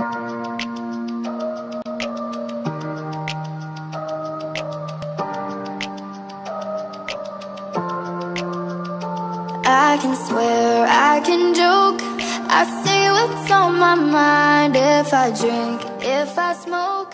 I can swear, I can joke, I say what's on my mind. If I drink, if I smoke,